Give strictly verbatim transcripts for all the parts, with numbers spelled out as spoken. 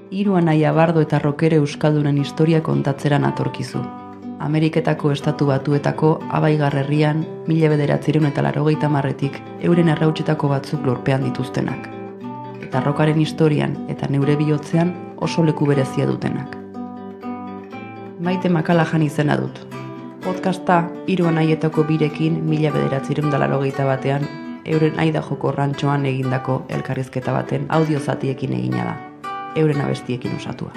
Hiru anaia bardo eta rockere euskaldunen historia kontatzera natorkizu. Ameriketako estatu batuetako Abaigar herrian, mila bederatziehun eta laurogeita hamarretik euren errautsetako batzuk lurpean dituztenak. Eta rockaren historian eta neure bihotzean oso leku berezia dutenak. Maite Makalajan izena dut. Podcasta hiru anaietako birekin mila bederatziehun eta laurogeita batean euren Aida Joko rantxoan egindako elkarrizketa baten audio zatiekin egina da, euren abestiekin osatua.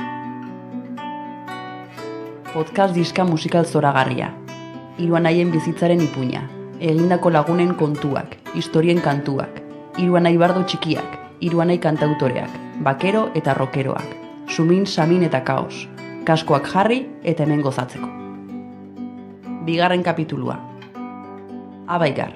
Podcast diska musikal zoragarria, hiru anaien bizitzaren ipuina, egindako lagunen kontuak, historien kantuak, hiru anai bardo txikiak, hiru anai kantautoreak, bakero eta rockeroak, sumin, samin eta kaos, kaskoak jarri eta hemen gozatzeko. Bigarren kapitulua. Abaigar.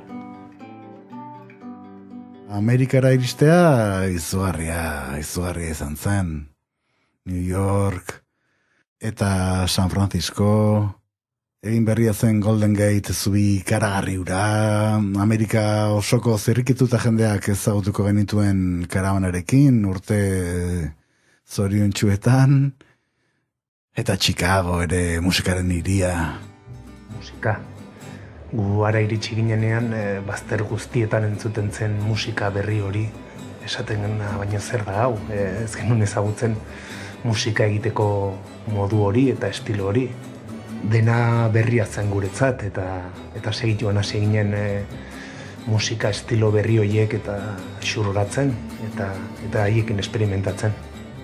Amerikara iristea izugarria, izugarria izan zen. New York eta San Francisco, egin berria zen Golden Gate zubi ikaragarri hura, Amerika osoko zirrikituta jendeak ezagutuko genituen karabanarekin, urte zoriontsuetan, eta Chicago ere musikaren hiria. Musika. Gu ara iritsi ginenean, e, bazter guztietan entzuten zen musika berri hori. Esaten gena, baina zer da hau, e, ez genuen ezagutzen musika egiteko modu hori eta estilo hori. Dena berria zen guretzat, eta eta segituan hasi ginen e, musika estilo berri horiek eta xurratzen, eta eta haiekin esperimentatzen.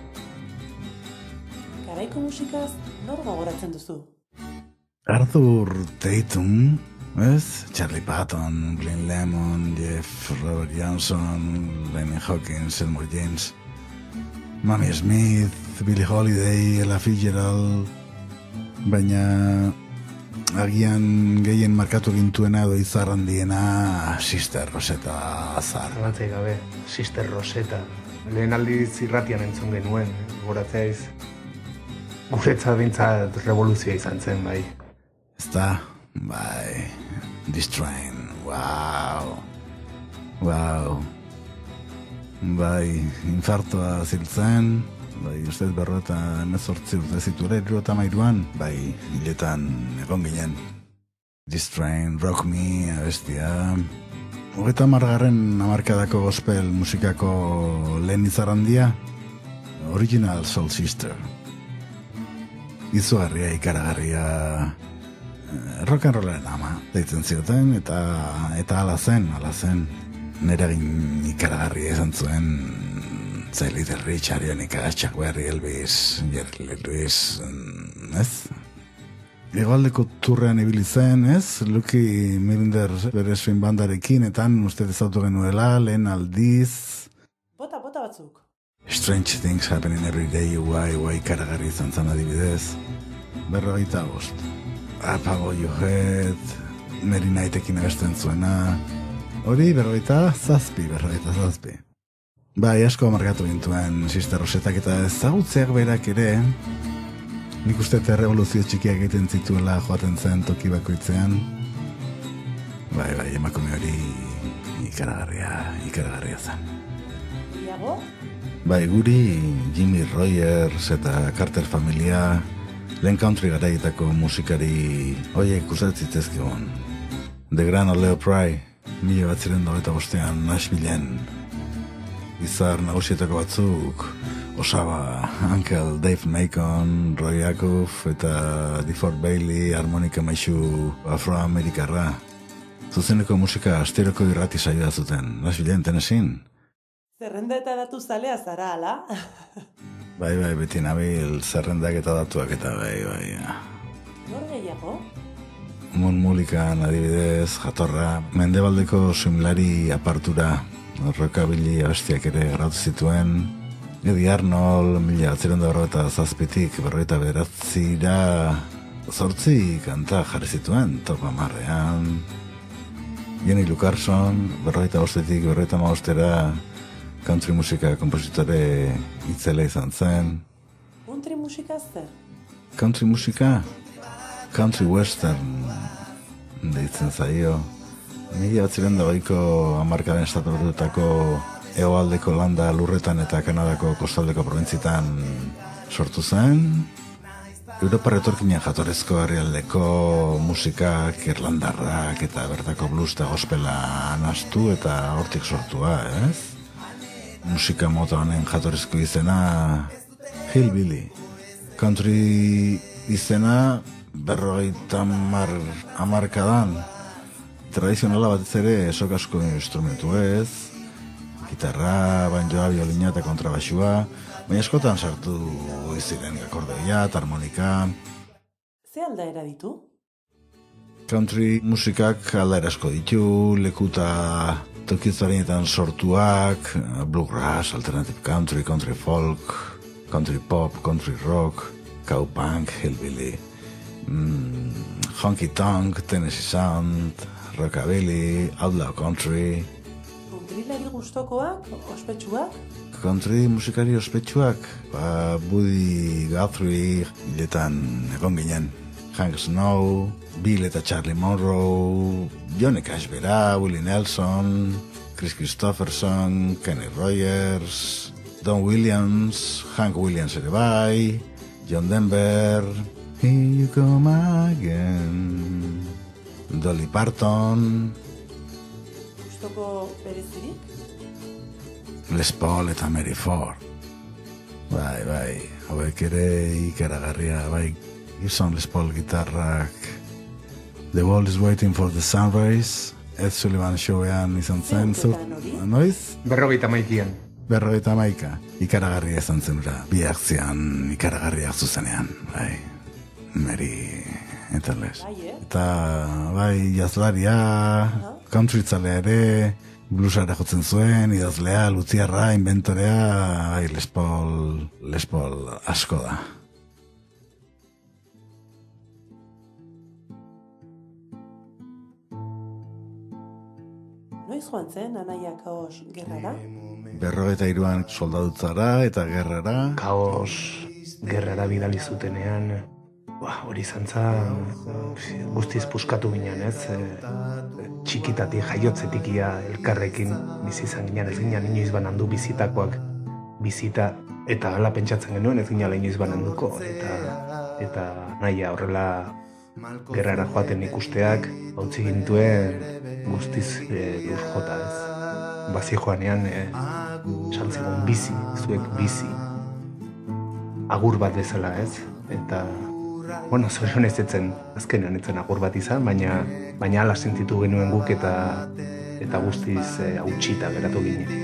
Garaiko musikaz nor gogoratzen duzu? Arthur Tatum, ez? Charlie Patton, Glenn Lemon, Jeff Robert Johnson, Lenny Hawkins, Elmore James, Mamie Smith, Billie Holiday, Ella Fitzgerald, baina agian gehien markatu gintuena edo izar handiena Sister Rosetta azar. Zalatzei gabe, Sister Rosetta. Lehen aldiz irratian entzun genuen, goratzeaiz. Guretzat bintzat revoluzioa izan zen, bai. Ezta, bai, This Train, wow, wow, bai, infartoa ziltzen, bai, ustez berrota emezortzi urte ziture, hiru eta hamairuan, bai, hiletan egon ginen. This Train, Rock Me, abestia, hogeita hamargarren hamarkadako gospel musikako lehen izarrandia, Original Soul Sister. Izugarria, ikaragarria, rock and rollaren ama, deitzen zioten, eta eta ala zen, ala zen. Neragin ikaragarria izan zuen Zaili del Rich, Arionika, Chuck Berry, Elvis, Jerry Lee Lewis, ez? Egoaldeko turrean ibili zen, ez? Lucky Millinder bere swing bandarekin, eta uste ezautu genuela, lehen aldiz. Bota, bota batzuk. Strange Things Happening Every Day, guai, guai, ikaragarri izan zen adibidez. Berrogeita bost. Apago Your Head, Mary Knightekin abesten zuena. Hori, berrogeita zazpi, berrogeita zazpi. Bai, asko markatu gintuen Sister Rosettak eta ezagutzeak berak ere, nik uste eta revoluzio txikiak egiten zituela joaten zen toki bakoitzean. Bai, bai, emakume hori ikaragarria, ikaragarria zen. Iago? Bai, guri Jimmy Rogers eta Carter familia, lehen country garaietako musikari hoiek usatzitezkegon. The Gran Ole Opry, mila bat ziren eta bostean Nashvilleen. Izar nagusietako batzuk, Osaba, Uncle Dave Macon, Roy Acuff eta DeFord Bailey, harmonika maisu afroamerikarra. Zuzeneko musika asteroko irrati saioa zuten, Nashvilleen, Tennessee. Zerrenda eta datu zalea zara, ala? Bai, bai, beti nabil zerrendak eta datuak eta bai, bai. Nor gehiago? Mun Mulikan adibidez, jatorra, mendebaldeko suimlari apartura, rockabilly abestiak ere grabatu zituen, Eddie Arnold, mila batzirenda berroeta zazpitik, berroeta beratzira, zortzi kanta jarri zituen, top amarrean. Jenny Lou Carson, berroeta bostetik, berroeta maostera, country musika kompositore itzela izan zen. Country musika zer? Country musika? Country western deitzen zaio. Mila batzirenda goiko hamarkaden estatu bertutako hegoaldeko landa lurretan eta Kanadako kostaldeko probintzitan sortu zen. Europar etorkinean jatorezko herrialdeko musikak, irlandarrak eta bertako blues eta gospela nahastu eta hortik sortua, ez? Musika mota honen jatorezko izena Hillbilly. Country izena berrogeita hamar hamarkadan tradizionala batez ere sok asko instrumentu ez, gitarra, banjoa, biolina eta kontrabaxua, baina askotan sartu iziren akordeia, harmonika. Ze aldaera ditu? Country musikak aldaera asko ditu, lekuta tokizarinetan sortuak, bluegrass, alternative country, country folk, country pop, country rock, cowpunk, hillbilly, mm, honky tonk, Tennessee sound, rockabilly, outlaw country. Countrylari gustokoak, ospetsuak? Country musikari ospetsuak, ba, Buddy Guthrie, hiletan egon ginen, Hank Snow, Bill eta Charlie Monroe, Johnny Cash bera, Willie Nelson, Chris Christopherson, Kenny Rogers, Don Williams, Hank Williams ere bai, John Denver, Here You Come Again, Dolly Parton, Gustoko berezirik? Les Paul eta Mary Ford. Bai, bai, hauek ere ikaragarria, bai, gizon Les Paul gitarrak. The World is Waiting for the Sunrise, Ed Sullivan showean izan zen, zurt, noiz? Berrogeita maikian. Berrogeita maika, ikaragarria izan zen ura, bi akzian ikaragarriak zuzenean, bai, Mary eta Les. Bai, eh? Eta, bai, jazlaria, countrytzalea ere, bluesara jotzen zuen, idazlea, lutziarra, inventorea, bai, Les Paul, Les Paul asko da. Noiz joan zen Anaia Kaos gerrara? Berrogeita hiruan soldadutzara eta gerrara. Kaos gerrara bidali zutenean, ba, hori izan zen, guztiz puskatu ginen, ez? E, txikitatik, jaiotzetik ia elkarrekin bizi izan ginen, ez ginen inoiz banandu bizitakoak bizita, eta hala pentsatzen genuen ez ginen inoiz bananduko, eta, eta naia horrela gerrara joaten ikusteak, hautzi gintuen guztiz e, lur jota, ez? Bazi joanean, e, saltzigun bizi, zuek bizi, agur bat bezala, ez? Eta, bueno, zorionez etzen, azkenean etzen agur bat izan, baina baina ala sentitu genuen guk eta eta guztiz e, hautsita geratu ginen.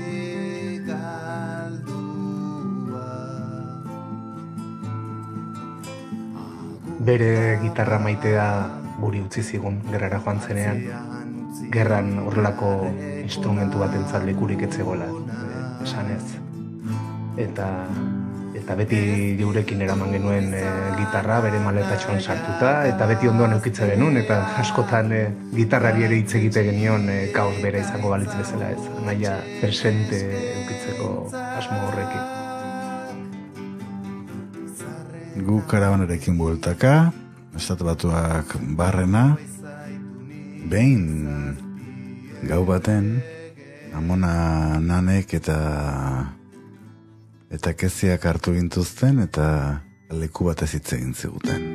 Bere gitarra maitea guri utzi zigun gerrara joan zenean, gerran horrelako instrumentu bat entzat lekurik etzegoela, esan ez. Eta, eta beti geurekin eraman genuen e, gitarra bere maletatxoan sartuta, eta beti ondoan eukitze genuen, eta askotan e, gitarrari ere hitz egite genion e, kaos bera izango balitz bezala ez, naia presente eukitzeko asmo horrekin. Gu karabanarekin bueltaka, Estatu Batuak barrena, behin gau baten, Amona Nanek eta eta keziak hartu gintuzten eta leku batez hitz egin ziguten.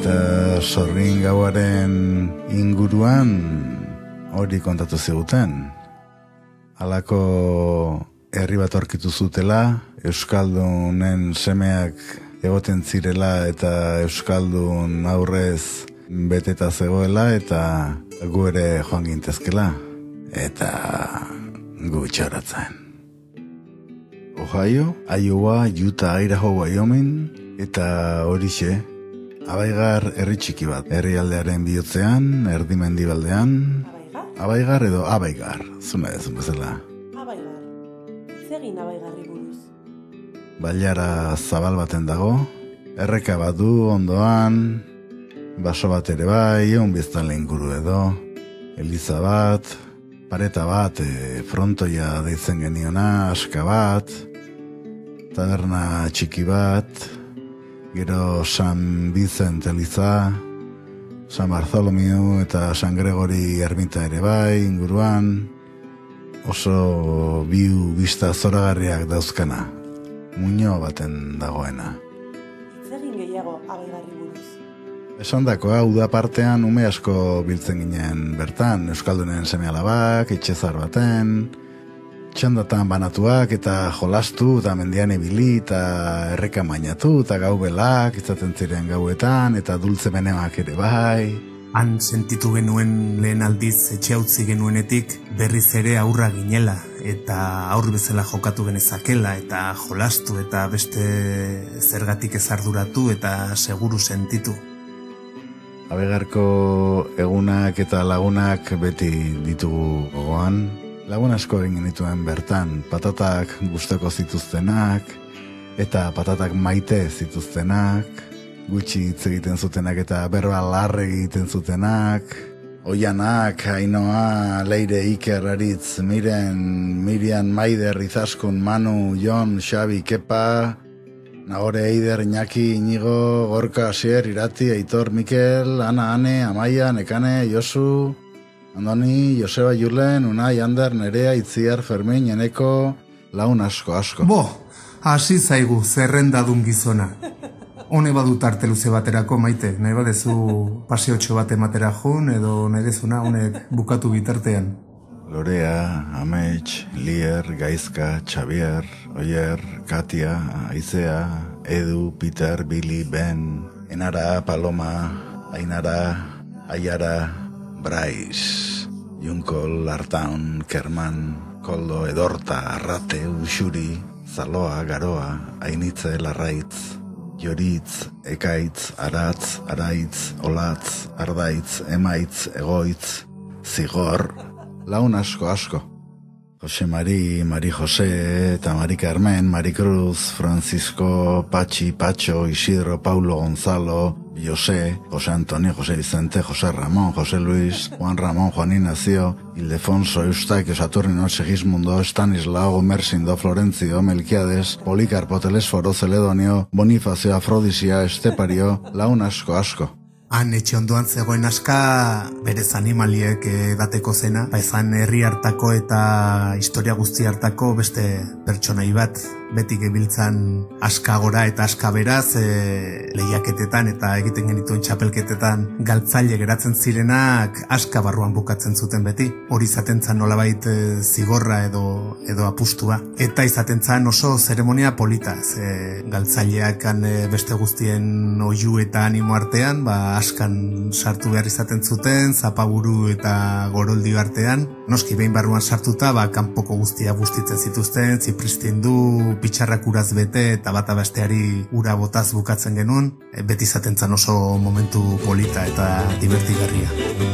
eta Sorgin gauaren inguruan hori kontatu ziguten. Halako herri bat aurkitu zutela, euskaldunen semeak egoten zirela eta euskaldun aurrez beteta zegoela eta gu ere joan gintezkela. Eta gu txaratzen. Ohio, Iowa, Utah, Idaho, Wyoming, eta horixe, Abaigar herri txiki bat. Herrialdearen bihotzean, erdi mendibaldean. Abaigar? Abaigar edo Abaigar, zuna ezun bezala. Abaigar. Zegin Abaigarri buruz. Bailara zabal baten dago, erreka bat du ondoan, baso bat ere bai, egun biztanle inguru edo, eliza bat, pareta bat, e, frontoia deitzen geniona, aska bat, taberna txiki bat, gero San Vicent eliza, San Bartholomew eta San Gregory ermita ere bai, inguruan, oso biu bista zoragarriak dauzkana, muño baten dagoena. Zegin gehiago Abaigarri buruz. Esandakoa, uda partean ume asko biltzen ginen bertan, euskaldunen seme-alabak, etxezar baten, txandatan banatuak eta jolastu eta mendian ibili eta erreka mainatu eta gau belak izaten ziren gauetan eta dultze benemak ere bai. Han sentitu genuen lehen aldiz etxe utzi genuenetik berriz ere aurra ginela eta aur bezala jokatu genezakela eta jolastu eta beste zergatik ezarduratu eta seguru sentitu. Abaigarko egunak eta lagunak beti ditugu gogoan. Lagun asko egin genituen bertan, patatak gustoko zituztenak, eta patatak maite zituztenak, gutxi hitz egiten zutenak eta berba larre egiten zutenak, Oianak, Ainoa, Leire, Iker, Aritz, Miren, Mirian, Maider, Izaskun, Manu, Jon, Xabi, Kepa, Nagore, Eider, Iñaki, Inigo, Gorka, Asier, Irati, Aitor, Mikel, Ana, Ane, Amaia, Nekane, Josu, Andoni, Joseba, Julen, Unai, Ander, Nerea, Itziar, Fermin, Eneko, laun asko, asko. Bo, hasi zaigu zerrendadun gizona. Hone badut arte luze baterako, Maite, nahi badezu pasiotxo bat ematera jun, edo nahi dezuna honek bukatu bitartean. Lorea, Amets, Lier, Gaizka, Xavier, Oier, Katia, Aizea, Edu, Peter, Billy, Ben, Enara, Paloma, Ainara, Aiara, Brais, Junkol, Artaun, Kerman, Koldo, Edorta, Arrate, Uxuri, Zaloa, Garoa, Ainitze, Larraitz, Joritz, Ekaitz, Aratz, Araitz, Olatz, Ardaitz, Emaitz, Egoitz, Zigor, laun asko asko. Jose Mari, Mari Jose eta Mari Carmen, Mari Cruz, Francisco, Patxi, Patxo, Isidro, Paulo, Gonzalo, Jose, Jose Antonio, Jose Vicente, Jose Ramón, Jose Luis, Juan Ramón, Juan Ignacio, Ildefonso, Eustaquio, Saturnino, Segismundo, Estanislao, Gomersindo, Florencio, Melquiades, Policarpo, Telesforo, Celedonio, Bonifacio, Afrodisia, Estepario, laun asko asko. Han etxe ondoan zegoen aska berez animaliek edateko zena, baizan herri hartako eta historia guzti hartako beste pertsonai bat, beti gebiltzan aska gora eta aska beraz e, lehiaketetan eta egiten genituen txapelketetan galtzaile geratzen zirenak aska barruan bukatzen zuten beti. Hori izaten zan nolabait e, zigorra edo, edo apustua. Eta izaten zan oso zeremonia polita, ze galtzaileak e, beste guztien oihu eta animo artean, ba askan sartu behar izaten zuten, zapaburu eta goroldi artean. Noski behin barruan sartuta, ba, kanpoko guztia bustitzen zituzten, zipristindu, pitxarrak uraz bete eta bata besteari ura botaz bukatzen genuen, e, beti izaten zan oso momentu polita eta divertigarria.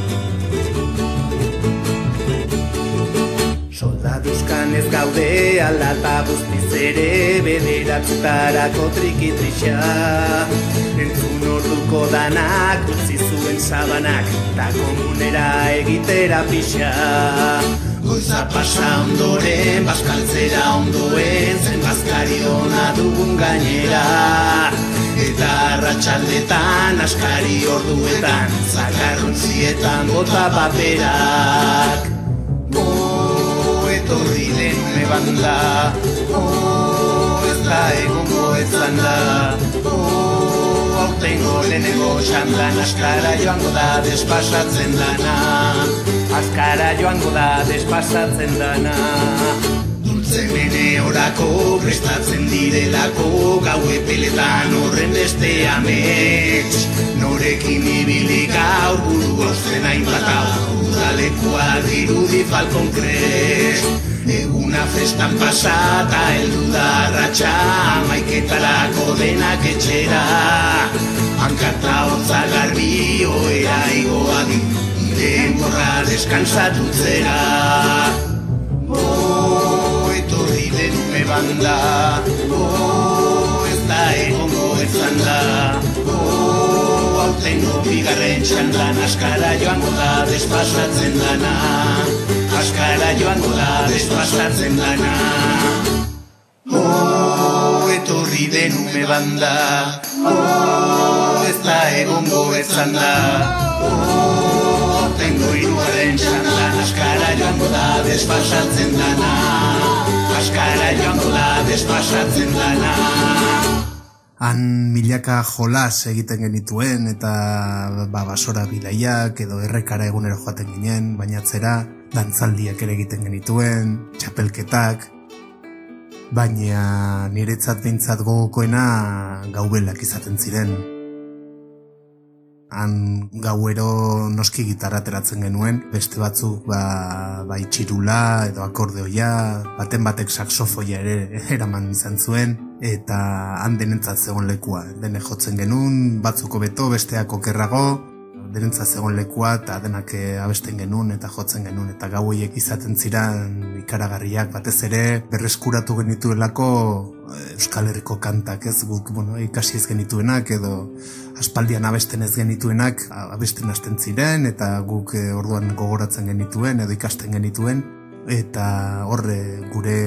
Soldaduzkan ez gaude aldata guztiz ere bederatzutarako trikitrixa. Entzun orduko danak utzi zuen sabanak ta komunera egitera pixa. Goiza pasa ondoren, bazkaltzera ondoen, zen bazkari ona dugun gainera. Eta arratsaldetan, askari orduetan, zakarrontzietan bota paperak. Oh, etorri lehen banda, oh, ez da egongo etzan da, oh, aurtengo lehenengo txandan askara joango da despasatzen dana, askara joango da despasatzen dana. Dultzen bene orako prestatzen direlako, gau epeletan horren beste amets. Norekin ibilik gaur buru gozten hainbat hau, udalekua dirudi Falcon Crest. Eguna festan pasata, heldu da arratxa, amaiketarako denak etxera. Hankata hotza garbi, oera igoa di, denborra descansatutzera. Oh, etorri denume banda, oh, ez da egongo ezan da. Oh, aurtengo bigarren txandan askara joango da despasatzen dana, askara joango da despasatzen dana. Oh, etorri denume banda, oh, ez da egongo ezan da. Oh, aurtengo hirugarren txandan askara joango da despasatzen dana, askara joango da despasatzen dana. Han milaka jolas egiten genituen eta ba, basora bilaiak edo errekara egunero joaten ginen, bainatzera dantzaldiak ere egiten genituen, txapelketak, baina niretzat behintzat gogokoena gaubelak izaten ziren. Han gauero noski gitarra ateratzen genuen, beste batzuk ba, ba itxirula edo akordeoia, baten batek saxofoia ere eraman izan zuen, eta han denentzat zegoen lekua. Dene jotzen genuen, batzuk hobeto, besteak okerrago, denentzat zegoen lekua eta denak abesten genuen eta jotzen genuen. Eta gau horiek izaten ziren ikaragarriak, batez ere berreskuratu genituelako Euskal Herriko kantak, ez guk bueno, ikasi ez genituenak edo aspaldian abesten ez genituenak abesten hasten ziren eta guk e, orduan gogoratzen genituen edo ikasten genituen eta horre gure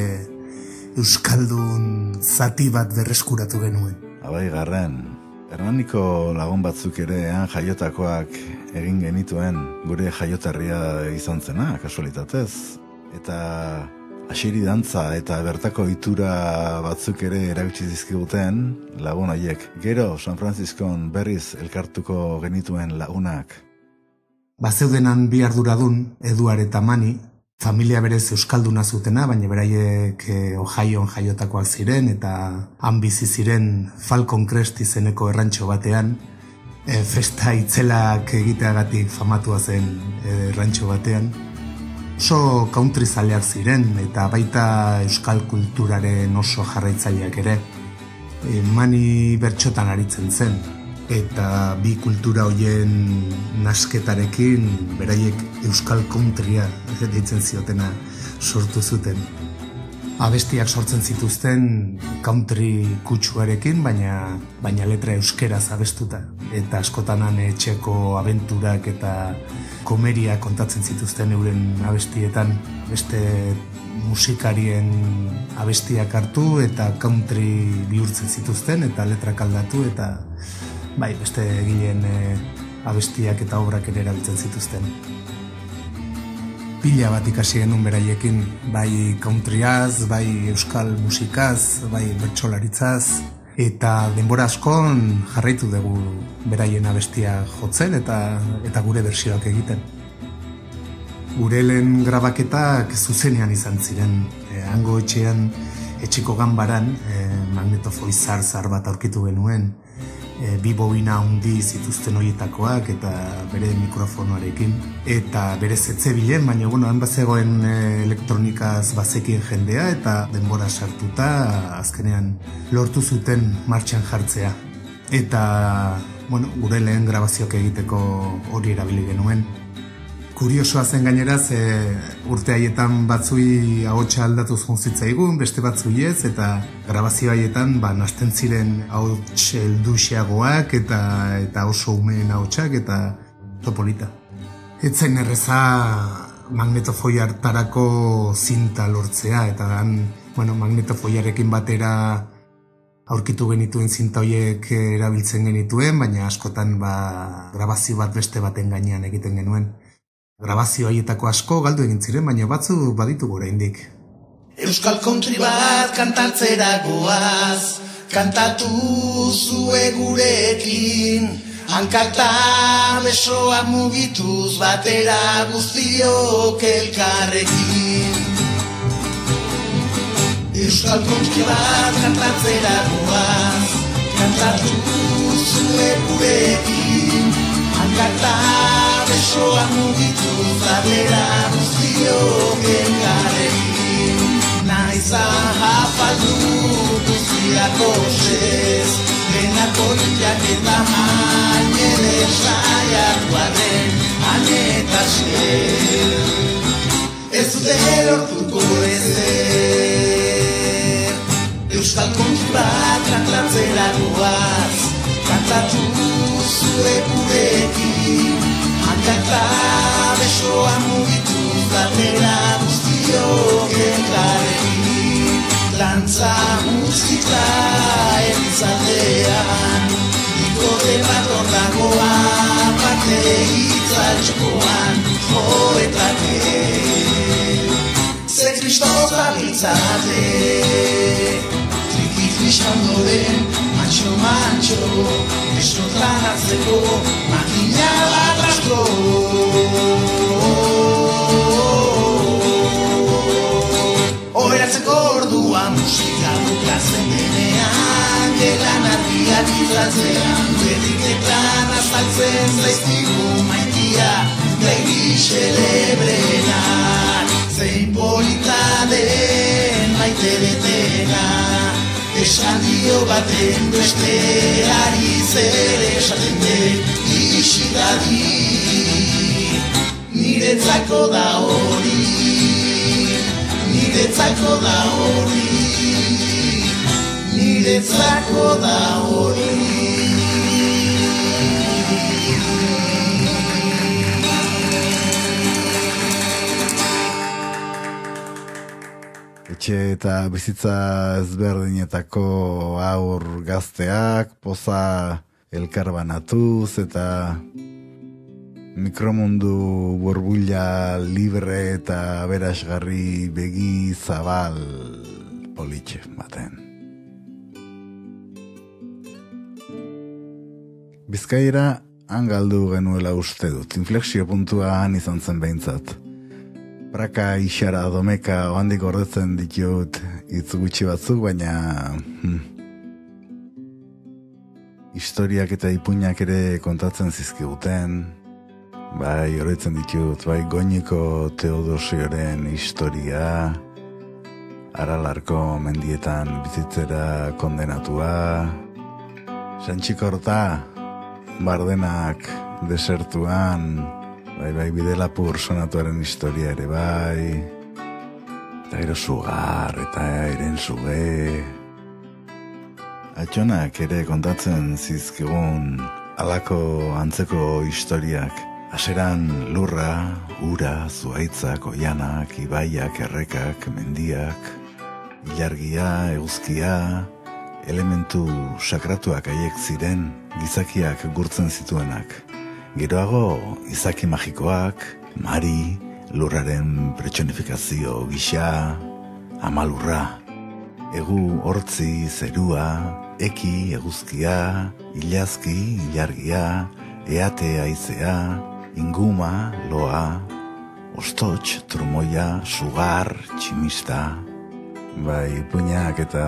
Euskaldun zati bat berreskuratu genuen. Abai garren, Hernaniko lagun batzuk ere han jaiotakoak egin genituen gure jaioterria izan zena, kasualitatez. Eta asiri dantza eta bertako itura batzuk ere erakutsi dizkiguten lagun haiek. Gero, San Franciscon berriz elkartuko genituen lagunak. Bazeudenan bi arduradun, Eduard eta Mani, familia berez euskalduna zutena, baina beraiek Ohioan jaiotakoak ziren eta han bizi ziren Falcon Crest izeneko errantxo batean, e, festa itzelak egiteagatik famatua zen errantxo batean. Oso country zaleak ziren eta baita euskal kulturaren oso jarraitzaileak ere. E, Mani bertxotan aritzen zen eta bi kultura hoien nasketarekin beraiek euskal countrya deitzen ziotena sortu zuten. Abestiak sortzen zituzten country kutsuarekin, baina, baina letra euskeraz abestuta. Eta askotanan etxeko abenturak eta komeria kontatzen zituzten euren abestietan, beste musikarien abestiak hartu eta country bihurtzen zituzten eta letrak aldatu eta bai, beste egileen e, abestiak eta obrak ere erabiltzen zituzten. Pila bat ikasi genuen beraiekin, bai countryaz, bai euskal musikaz, bai bertsolaritzaz, eta denbora askon jarraitu dugu beraien abestia jotzen eta eta gure bertsioak egiten. Gure lehen grabaketak zuzenean izan ziren, e, hango etxean, etxeko ganbaran, e, magnetofoi zar-zar bat aurkitu genuen, e, bi bobina handi zituzten horietakoak eta bere mikrofonoarekin. Eta bere zetzebilen, baina bueno, han bazegoen e, elektronikaz bazekien jendea eta denbora sartuta azkenean lortu zuten martxan jartzea. Eta bueno, gure lehen grabazioak egiteko hori erabili genuen. Kuriosoa zen gainera, ze urte haietan batzui ahotsa aldatuz junzitzaigun, beste batzui ez, eta grabazio haietan ba, nasten ziren ahots helduxeagoak eta, eta oso umeen ahotsak eta topolita. Etzen erreza magnetofoi hartarako zinta lortzea, eta han, bueno, magnetofoiarekin batera aurkitu genituen zinta horiek erabiltzen genituen, baina askotan ba, grabazio bat beste baten gainean egiten genuen. Grabazio haietako asko galdu egin ziren, baina batzu baditu oraindik. Euskal country bat kantatzera goaz, kantatu zue gurekin, hankata besoa mugituz batera guztiok elkarrekin. Euskal kontxi bat kantatzera goaz, kantatu zue gurekin, hankata besoa mugituz batera guztiok elkarrekin. Naiz ahapaldu guztiako sez, denako hilak eta mañele saiatu arren, aneta zer. Ez dute lortuko ezer. Euskal kontxi bat kantatzera goaz, kantatu zure gurekin, hankata besoa mugituz batera guztiok elkarrekin. Lantza musika erizaldean, ikote bat ordagoa, parte hitzaltxokoan, joetake. Ze kristoz abiltzate, triki kristondoren, mantxo mantxo, esotran hartzeko, makina bat asko. Horatzeko ordua musika bukatzen denean, gelan argiak izatzean, berriketan azaltzen zaizkigu maitia, gairi xelebrenak. Zein polita den maite detena, esan dio baten besteari zer esaten den isidadi. Niretzako da hori, niretzako da hori, niretzako da hori. Etxe eta bizitza ezberdinetako aur gazteak, poza elkarbanatuz eta mikromundu burbuila libre eta aberasgarri begi zabal politxe baten. Bizkaira han galdu genuela uste dut, inflexio puntua han izan zen behintzat. Praka, isara, domeka, ohandik gordetzen ditut hitz gutxi batzuk, baina hm, historiak eta ipuinak ere kontatzen zizkiguten. Bai, oroitzen ditut, bai, Goñiko Teodosioren historia, Aralarko mendietan bizitzera kondenatua, Santxikorta, Bardenak desertuan, bai, bai, Bidelapur sonatuaren historia ere bai, eta gero Sugar, eta Eren Suge. Atxonak ere kontatzen zizkigun halako antzeko historiak. Haseran lurra, ura, zuhaitzak, oianak, ibaiak, errekak, mendiak, ilargia, eguzkia, elementu sakratuak haiek ziren, gizakiak gurtzen zituenak. Geroago, izaki magikoak, Mari, lurraren pertsonifikazio gisa, Amalurra, egu, hortzi, zerua, eki, eguzkia, ilazki, ilargia, eate, haizea, inguma, loa, ostots, trumoia, sugar, tximista. Bai, puñak eta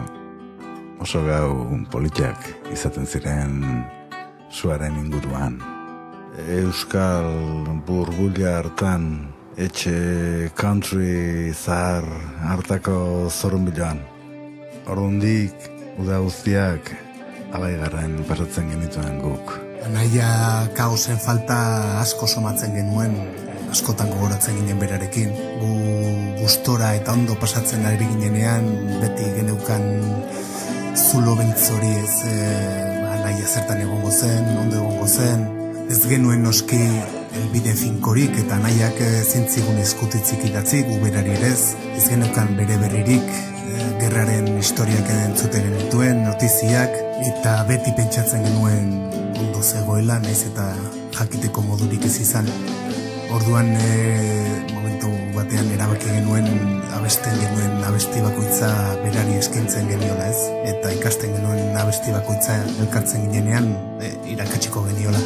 oso gau politiak izaten ziren suaren inguruan. Euskal burbulia hartan, etxe country zahar hartako zorunbiloan. Ordundik, uda guztiak, abaigarren pasatzen genituen guk. Anaia kaosen falta asko somatzen genuen, askotan gogoratzen ginen berarekin. Gu gustora eta ondo pasatzen ari ginenean, beti geneukan zulo bentzori ez, e, anaia zertan egongo zen, ondo egongo zen. Ez genuen noski elbide finkorik eta anaiak zintzigun eskutitzik idatzi, gu berari erez. Ez geneukan bere berririk, e, gerraren historiak entzuten genituen, notiziak, eta beti pentsatzen genuen ondo zegoela, naiz eta jakiteko modurik ez izan. Orduan, e, momentu batean erabaki genuen abesten genuen abesti bakoitza berari eskaintzen geniola, ez? Eta ikasten genuen abesti bakoitza elkartzen ginenean e, irakatsiko geniola.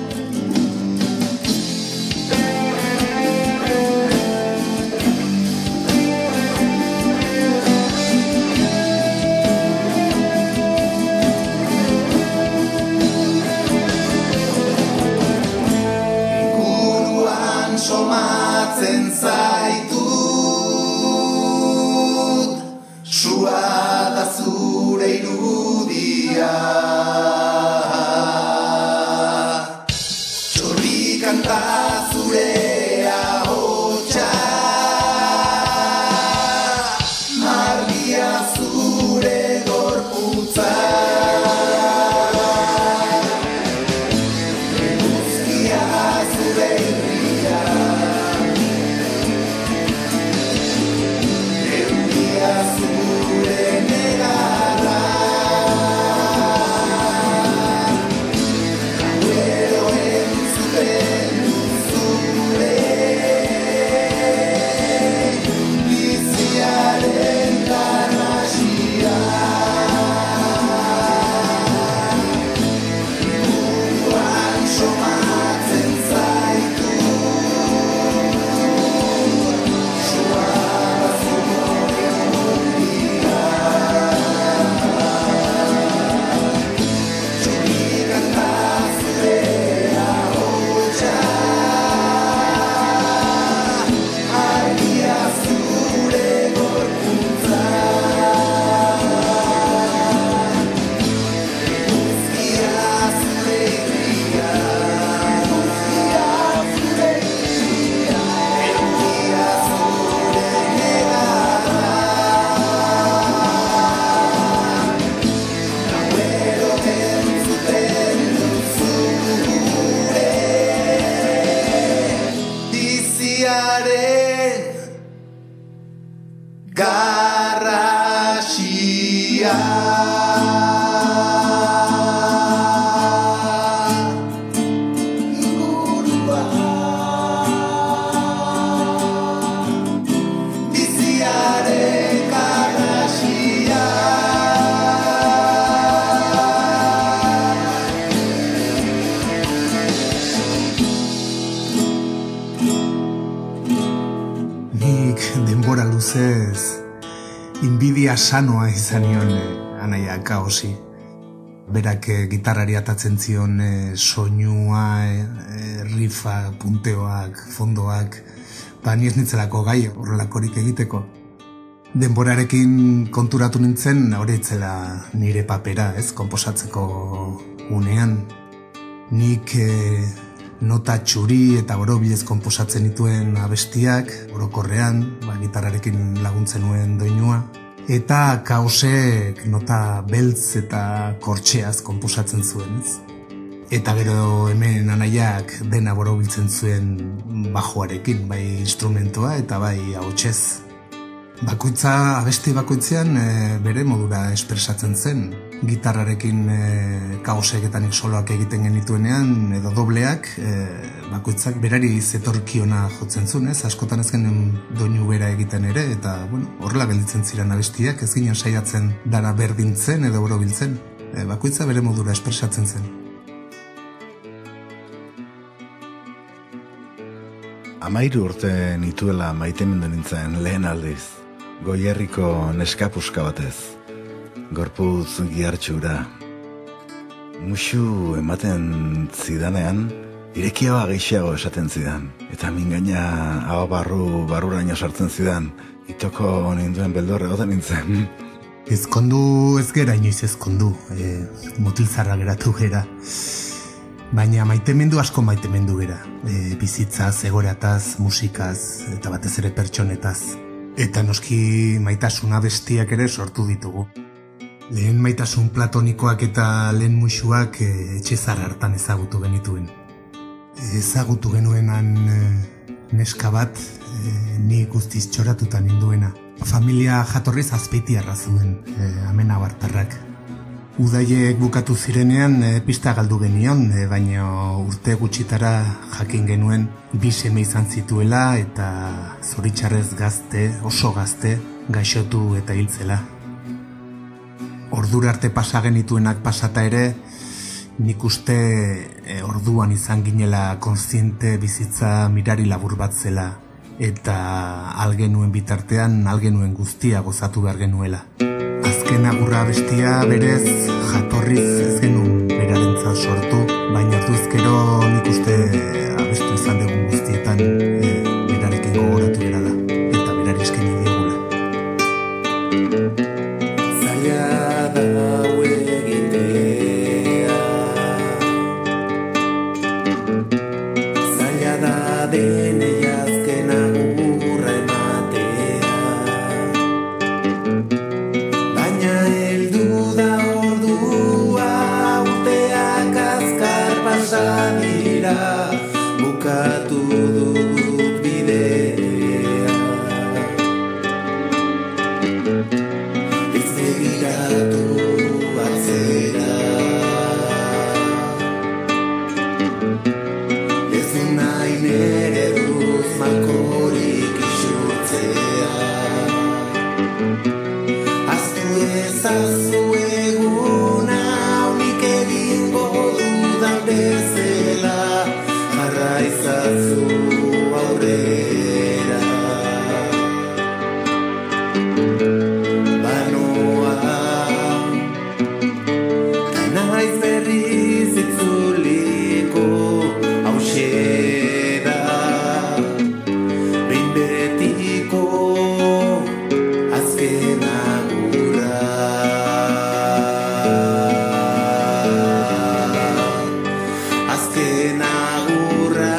Somatzen zaitut, sua da zure irudia. Txorri kanta zure ahotsa, argia zure gorputza. Eguzkia zure irria, zure negarra, gauero entzuten duzure, biziaren garrasia. Inguruan somatzen zaitu, sua da zure irudia. Txori kanta zure ahotsa, argia zure gorputza. Eguzkia zure irria, eguzkia zure irria, euria zure negarra, gauero entzuten duzure, biziaren garrasia. Ingurua, biziaren garrasia. Nik denbora luzez inbidia sanoa izan nion eh, anaia Kaosi. Berak eh, gitarrari atatzen zion eh, soinua, eh, eh, rifa, punteoak, fondoak, ba ni ez nintzelako gai horrelakorik egiteko. Denborarekin konturatu nintzen, hori etzela nire papera, ez, konposatzeko unean. Nik eh, nota txuri eta borobilez konposatzen dituen abestiak, orokorrean, ba, gitarrarekin laguntzen nuen doinua. Eta Kaosek nota beltz eta kortxeaz konposatzen zuen, ez? Eta gero hemen anaiak dena borobiltzen zuen bajoarekin, bai instrumentoa eta bai ahotsez. Bakoitza, abesti bakoitzean e, bere modura espresatzen zen. Gitarrarekin e, Kaosek eta nik soloak egiten genituenean, edo dobleak, e, bakoitzak berari zetorkiona jotzen zuen, ez? Askotan ez genuen doinu bera egiten ere, eta bueno, horrela gelditzen ziren abestiak, ez ginen saiatzen dara berdintzen edo borobiltzen. E, bakoitza bere modura espresatzen zen. Amairu urte nituela maitemindu nintzen lehen aldiz. Goierriko neskapuska batez, gorputz gihartxura. Muxu ematen zidanean, irekiagoa gehiago esaten zidan. Eta mingaina hau barru barruraino sartzen zidan, itoko ninduen beldorre goten nintzen. Ezkondu ez gera inoiz ezkondu, e, mutilzarra geratu gera. Baina maitemendu asko maitemendu gera. E, bizitzaz, egorataz, musikaz, eta batez ere pertsonetaz. Eta noski maitasuna bestiak ere sortu ditugu. Lehen maitasun platonikoak eta lehen musuak e, etxezar hartan ezagutu genituen. Ezagutu genuenan e, neska bat, e, ni guztiz txoratuta ninduena. Familia jatorriz azpeitiarra zuen, e, Amenabartarrak. Udaiek bukatu zirenean e, pista galdu genion, e, baina urte gutxitara jakin genuen bi seme izan zituela eta zoritxarrez gazte, oso gazte, gaixotu eta hiltzela. Ordura arte pasa genituenak pasata ere, nik uste e, orduan izan ginela kontziente bizitza mirari labur bat zela, eta algenuen bitartean algenuen guztia gozatu behar genuela. Azken agurra bestia berez jatorriz ez genuen berarentzat sortu, baina orduzkero nik uste abestu izan dugun guztietan e, berarekin gogoratu berala, eta berari eskaini diogula. Zaila da hau egitea, zaila da denei azken agurra ematea, baina heldu da ordua, urteak azkar pasa dira, bukatu dut bidea. Ez begiratu atzera, ez du nahi nere duz malkorik isurtzea. Aztu ezazu eguna, unik egingo dudan bezala, jarra izazu aurrera. Banoa, ta naiz berriz itzuliko, hauxe da, behin betiko, azken agurra. Azken agurra.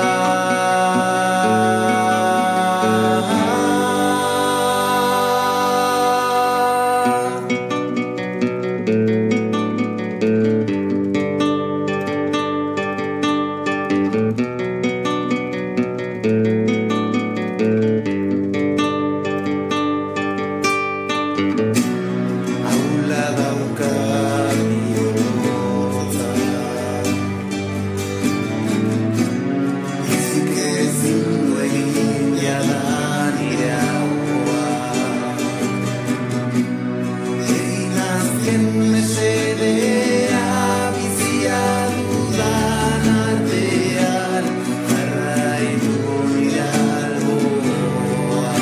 Aula dauka bihotza, ezik ezin du egin jada nire ahoa. Egin azken mesedea, bizia dudan artean, jarraitu nire alboa.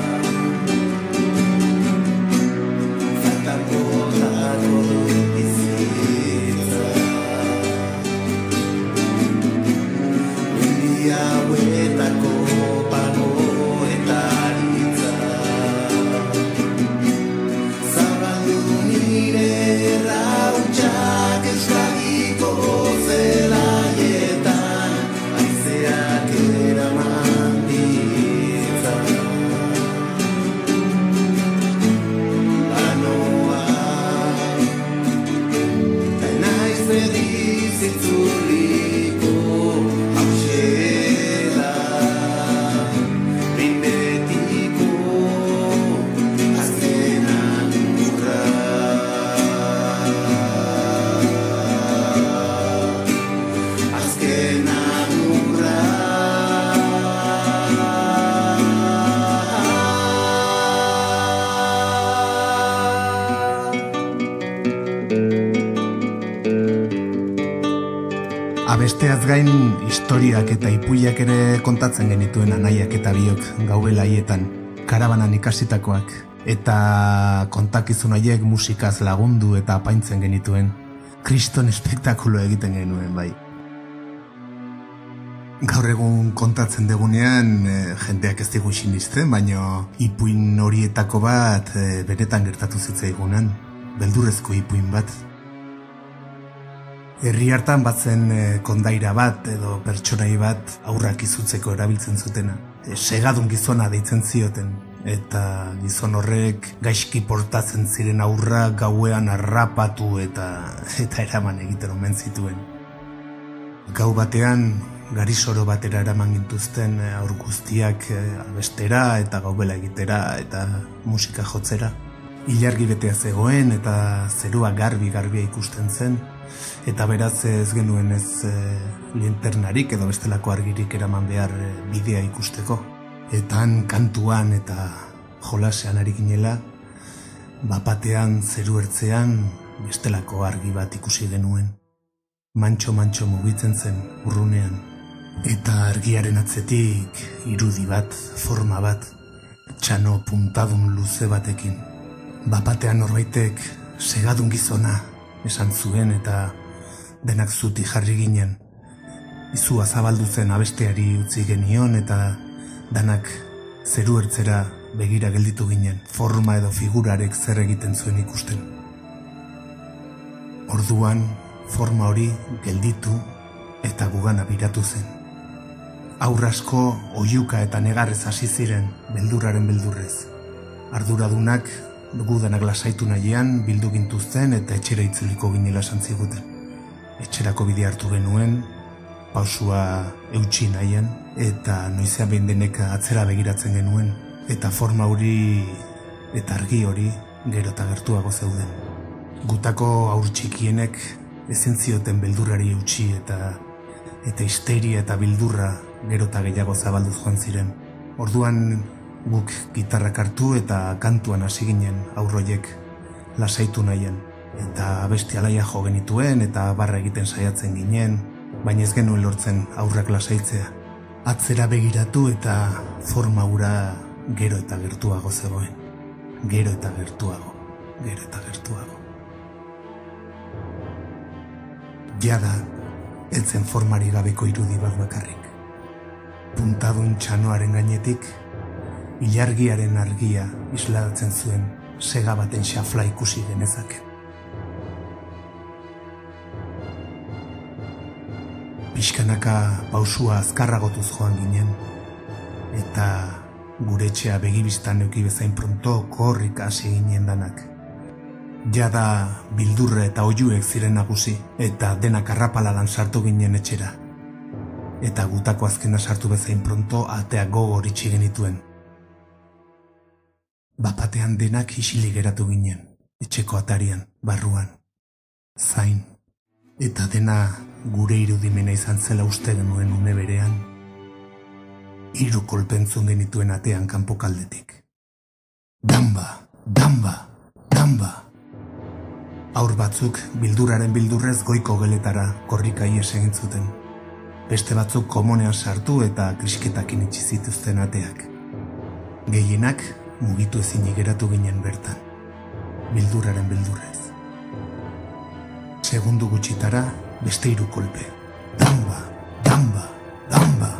Faltako dago dut bizitza, mendi hauetako pagoetaritza. Zabaldu nire errautsak euskadiko zelaietan, haizeak eraman ditza. Banoa, ta naiz berriz itzuliko, hauxe da, behin betiko, azken agurra. Azken agurra. Abesteaz gain, historiak eta ipuiak ere kontatzen genituen anaiak eta biok gaubela haietan, karabanan ikasitakoak, eta kontakizun haiek musikaz lagundu eta apaintzen genituen. Kriston espektakulo egiten genuen, bai. Gaur egun kontatzen degunean, e, jendeak ez digu sinisten, baina ipuin horietako bat e, benetan gertatu zitzaigunan, beldurrezko ipuin bat. Herri hartan batzen e, kondaira bat edo pertsonai bat aurrak izutzeko erabiltzen zutena. E, segadun gizona deitzen zioten, eta gizon horrek gaizki portatzen ziren aurrak gauean harrapatu eta eta eraman egiten omen zituen. Gau batean garisoro batera eraman gintuzten aur guztiak abestera eta gaubela egitera eta musika jotzera. Ilargi betea zegoen eta zerua garbi-garbia ikusten zen, eta beraz ez genuen ez e, linternarik edo bestelako argirik eraman behar e, bidea ikusteko. Etan kantuan eta jolasean ari ginela, bapatean zeru ertzean bestelako argi bat ikusi genuen. Mantxo-mantxo mugitzen zen urrunean, eta argiaren atzetik irudi bat, forma bat, txano puntadun luze batekin. Bapatean norbaitek segadun gizona esan zuen eta denak zuti jarri ginen. Izua zabaldu zen abesteari utzi genion eta danak zeru ertzera begira gelditu ginen, forma edo figurarek zer egiten zuen ikusten. Orduan forma hori gelditu eta gugana biratu zen. Aurrasko oiuka eta negarrez hasi ziren, beldurraren beldurrez. Arduradunak gudanak lasaitu nahian bildu gintuzten eta etxera itzuliko ginela santziguten. Etxerako bide hartu genuen, pausua eutxi nahian, eta noizean behin denek atzera begiratzen genuen, eta forma hori eta argi hori gero eta gertuago zeuden. Gutako aur txikienek ezin zioten beldurrari eutxi eta eta histeria eta bildurra gero eta gehiago zabalduz joan ziren. Orduan guk gitarrak hartu eta kantuan hasi ginen aurroiek lasaitu nahian. Eta abesti alaia jo genituen eta barra egiten saiatzen ginen, baina ez genuen lortzen aurrak lasaitzea. Atzera begiratu eta forma hura gero eta gertuago zegoen. Gero eta gertuago, gero eta gertuago. Jada, eltzen formari gabeko irudi bat bakarrik. Puntadun txanoaren gainetik, ilargiaren argia isladatzen zuen sega baten xafla ikusi genezake. Pixkanaka pausua azkarragotuz joan ginen, eta gure etxea begibistan neuki bezain pronto korrik hasi ginen danak. Jada bildurre eta oiuek ziren nagusi, eta denak arrapaladan sartu ginen etxera. Eta gutako azkena sartu bezain pronto ateak gogor itxi genituen. Bapatean denak isilik geratu ginen, etxeko atarian, barruan, zain, eta dena gure irudimena izan zela uste genuen une berean, hiru kolpentzun genituen atean kanpokaldetik. Damba, damba, damba! Aur batzuk bildurraren bildurrez goiko geletara korrikai esegin zuten. Beste batzuk komonean sartu eta krisketakin itxi zituzten ateak. Gehienak mugitu ezinik geratu ginen bertan, bildurraren bildurrez. Segundu gutxitara, beste hiru kolpe. Damba, damba, damba!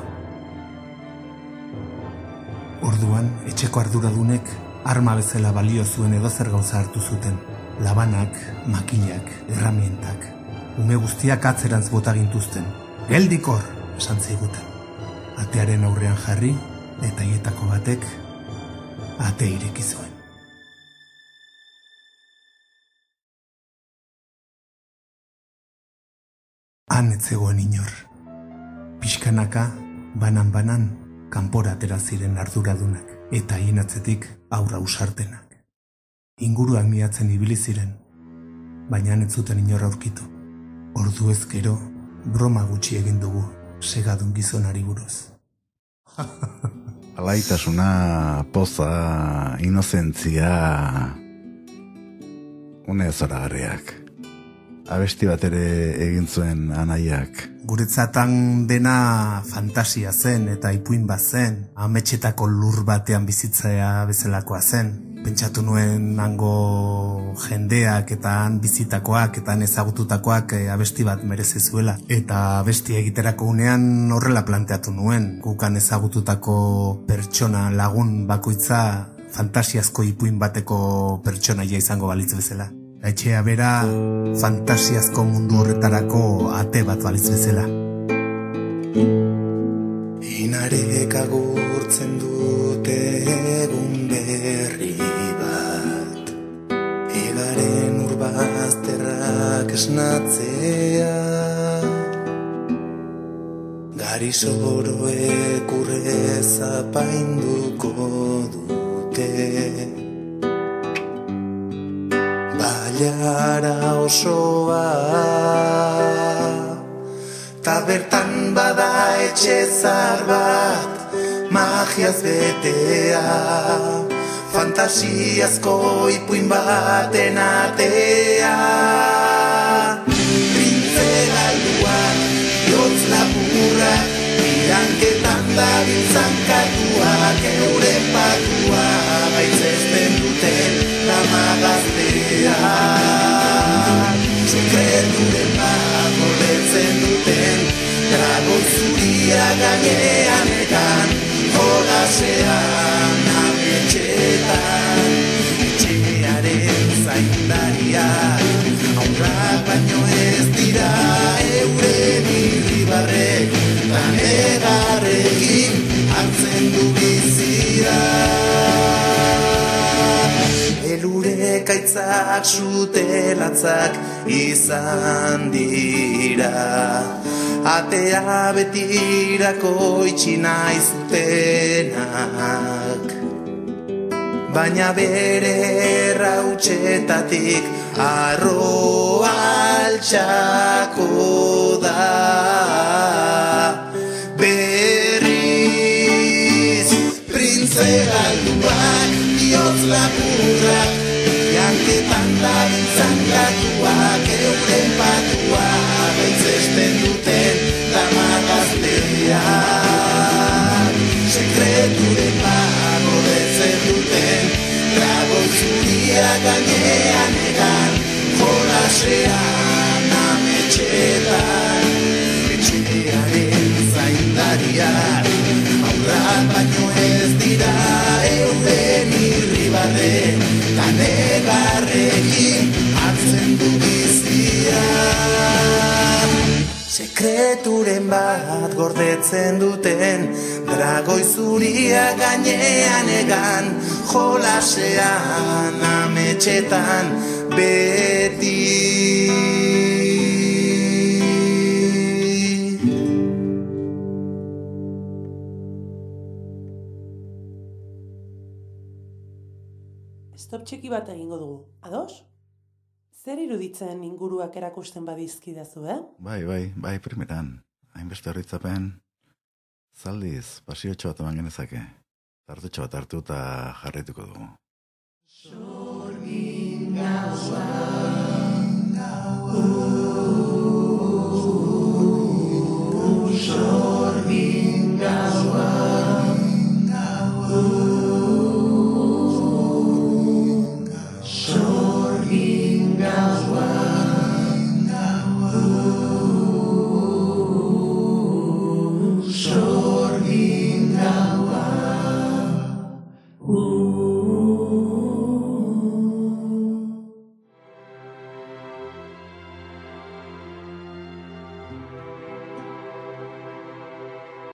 Orduan, etxeko arduradunek arma bezala balio zuen edozer gauza hartu zuten. Labanak, makilak, erramientak. Ume guztiak atzerantz bota gintuzten. Geldikor, esan ziguten. Atearen aurrean jarri, eta hietako batek ate ireki zuen. Han ez zegoen inor. Pixkanaka, banan-banan, kanpora atera ziren arduradunak, eta hien atzetik aurra usartenak. Inguruak miatzen ibili ziren, baina ez zuten inor aurkitu. Ordu ezkero, broma gutxi egin dugu segadun gizonari buruz. Alaitasuna, poza, inozentzia, une zoragarriak. Abesti bat ere egin zuen anaiak. Guretzatan dena fantasia zen eta ipuin bat zen, ametxetako lur batean bizitzea bezalakoa zen. Pentsatu nuen hango jendeak eta han bizitakoak eta han ezagututakoak abesti bat merezi zuela. Eta abesti egiterako unean horrela planteatu nuen. Gukan ezagututako pertsona lagun bakoitza fantasiazko ipuin bateko pertsonaia izango balitz bezala. Etxea bera fantasiazko mundu horretarako ate bat balitz bezala. Inarek agurtzen dute egun berri bat, egaren urbazterrak esnatzea, gari zoroek urrez apainduko dute, bailara osoa, ta bertan bada etxe zar bat, magiaz betea, fantasiazko ipuin baten atea. Printze galduak, bihotz lapurrak, iranketan dabiltzan katuak, euren patua gaitzesten duten lamagaztea. Sekreturen bat gordetzen duten, dragoi zuria gainean ekan, jolasean ametxetan. Etxearen zaindariak, aurrak baino ez dira, euren irribarrek, tanegarrekin hartzen du bizira. Elurek aitzak sutelatzak izan dira, atea betirako itxina izutenak, baina bere errautxetatik arroa altxako da. Berriz printze galduak, bihotz lapurrak, janketan dabiltzan gatuak, euren patua gaitzesten duten damagazteak. Sekreturen bat gordetzen duten, dragoi zuria gainean egan, jolasean ametxetan. Etxearen zaindariak, aurrak baino ez dira, euren irribarre, tanegarrekin hartzen du bizia. Sekreturen bat gordetzen duten, dragoi zuria gainean egan, jolasean ametxetan beti. Stop txiki bat egingo dugu, ados? Zer iruditzen inguruak erakusten badizkidazu, eh? Bai, bai, bai, primeran. Hainbeste horritzapen, zaldiz, pasiotxo bat eman genezake. Tartutxo bat hartu eta jarraituko dugu. Sorgin gaua, gaua.